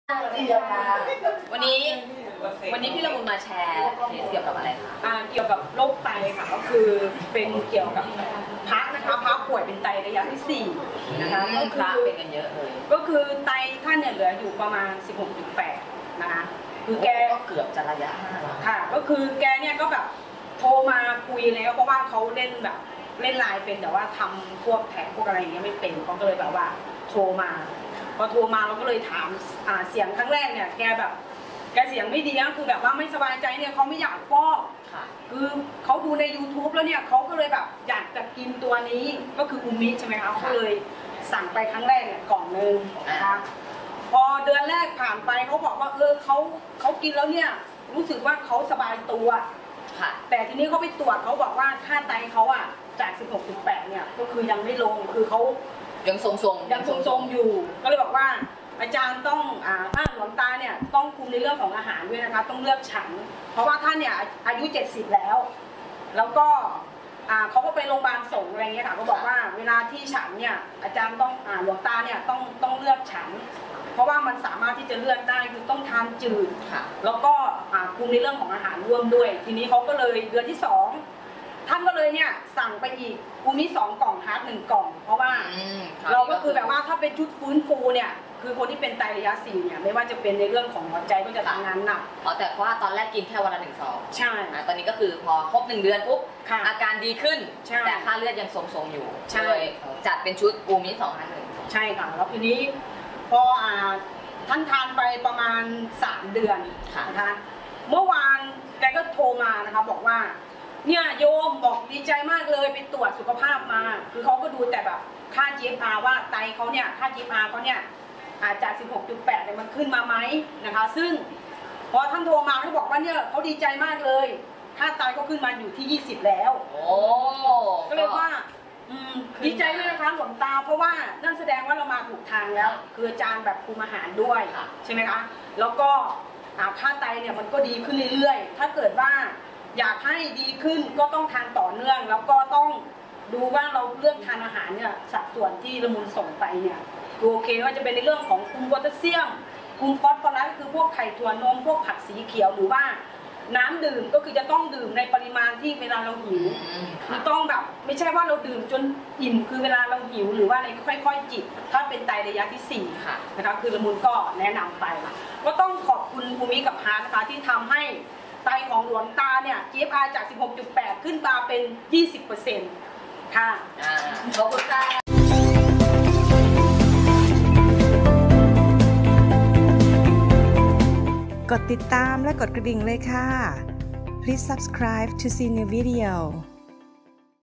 วันนี้พี่ละมุนมาแชร์เคสเกี่ยวกับอะไรคะเกี่ยวกับโรคไตค่ะก็คือเป็นเกี่ยวกับพระนะคะพระป่วยเป็นไตระยะที่4นะคะก็คือเป็นกันเยอะเลยก็คือไตท่านเนี่ยเหลืออยู่ประมาณ 16.8 นะคะคือแกก็เกือบจะระยะ5แล้วค่ะก็คือแกเนี่ยก็แบบโทรมาคุยแล้วเพราะว่าเขาเล่นไลน์เป็นแต่ว่าทำพวกแผนพวกอะไรอย่างเงี้ยไม่เป็นเขาก็เลยแบบว่าโทรมาพอโทรมาเราก็เลยถามเสียงครั้งแรกเนี่ยแกเสียงไม่ดีนะคือแบบว่าไม่สบายใจเนี่ยเขาไม่อยากฟอกคือเขาดูใน YouTube แล้วเนี่ยเขาก็เลยแบบอยากจะกินตัวนี้ก็คืออูมิใช่ไหมคะเขาเลยสั่งไปครั้งแรกเนี่ยกล่องนึงนะคะพอเดือนแรกผ่านไปเขาบอกว่าเขากินแล้วเนี่ยรู้สึกว่าเขาสบายตัวแต่ทีนี้เขาไปตรวจเขาบอกว่าค่าไตเขาจาก 16.8 เนี่ยก็คือยังไม่ลงคือเขายังทรงอยู่ก็เลยบอกว่าอาจารย์ต้องถ้าหลวงตาเนี่ยต้องคุมในเรื่องของอาหารด้วยนะคะต้องเลือกฉันเพราะว่าท่านเนี่ยอายุ70แล้วก็เขาก็ไปโรงพยาบาลสงฆ์อะไรเงี้ยค่ะเขาบอกว่าเวลาที่ฉันเนี่ยอาจารย์ต้องหลวงตาเนี่ยต้องเลือกฉันเพราะว่ามันสามารถที่จะเลือกได้คือต้องทานจืดแล้วก็คุมในเรื่องของอาหารร่วมด้วยทีนี้เขาก็เลยเดือนที่2ท่านก็เลยเนี่ยสั่งไปอีกอูมิ2 กล่องฮาร์ด1 กล่องเพราะว่าเราก็คือแบบว่าถ้าเป็นชุดฟื้นฟูเนี่ยคือคนที่เป็นไตระยะ4เนี่ยไม่ว่าจะเป็นในเรื่องของหัวใจก็จะทำงานหนักแต่ว่าตอนแรกกินแค่วันละ1 ซองใช่ตอนนี้ก็คือพอครบ1 เดือนปุ๊บอาการดีขึ้นแต่ค่าเลือดยังทรงๆอยู่เลยจัดเป็นชุดอูมิ2 ฮาร์ด1ใช่ค่ะแล้วทีนี้พอท่านทานไปประมาณ3 เดือนนะคะเมื่อวานแกก็โทรมานะคะบอกว่าเนี่ยโยมบอกดีใจมากเลยไปตรวจสุขภาพมาคือเขาก็ดูแต่แบบค่า GFR ว่าไตเขาเนี่ยค่า GFR เขาเนี่ยจาก 16.8 เนี่ยมันขึ้นมาไหมนะคะซึ่งพอท่านโทรมาเขาบอกว่าเนี่ยเขาดีใจมากเลยค่าไตเขาขึ้นมาอยู่ที่20แล้วก็เลยว่าดีใจด้วยนะคะหลวงตาเพราะว่านั่นแสดงว่าเรามาถูกทางแล้วคืออาจารย์แบบคุมอาหารด้วยใช่ไหมคะแล้วก็ค่าไตเนี่ยมันก็ดีขึ้นเรื่อยๆถ้าเกิดว่าอยากให้ดีขึ้นก็ต้องทานต่อเนื่องแล้วก็ต้องดูว่าเราเลือกทานอาหารเนี่ยสัดส่วนที่ละมุนส่งไปเนี่ยโอเคว่าจะเป็นในเรื่องของคุมโพแทสเซียมคุมฟอสฟอรัสคือพวกไข่ถั่วนมพวกผักสีเขียวหรือว่าน้ำดื่มก็คือจะต้องดื่มในปริมาณที่เวลาเราหิวคือต้องแบบไม่ใช่ว่าเราดื่มจนอิ่มคือเวลาเราหิวหรือว่าอะไรค่อยๆจิบถ้าเป็นไตระยะที่4ค่ะนะคะคือละมุนก็แนะนำไปก็ต้องขอบคุณภูมิกับฮาร์ดนะคะที่ทำให้ไตของหลวงตาเนี่ย GFR จาก 16.8 ขึ้นมาเป็น 20% ค่ะขอบคุณค่ะกดติดตามและกดกระดิ่งเลยค่ะ Please subscribe to see new video